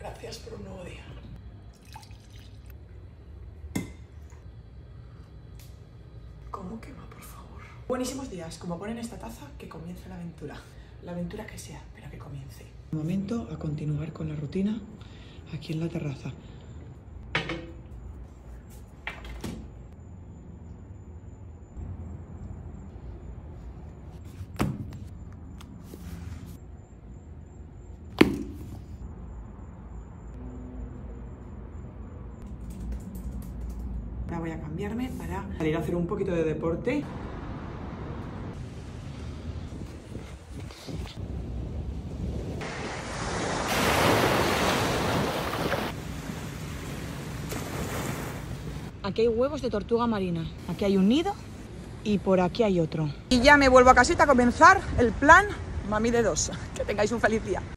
Gracias por un nuevo día. ¿Cómo quema, por favor? Buenísimos días. Como ponen esta taza, que comience la aventura. La aventura que sea, pero que comience. Un momento a continuar con la rutina aquí en la terraza. Ahora voy a cambiarme para salir a hacer un poquito de deporte. Aquí hay huevos de tortuga marina. Aquí hay un nido y por aquí hay otro. Y ya me vuelvo a casita a comenzar el plan Mami de 2. Que tengáis un feliz día.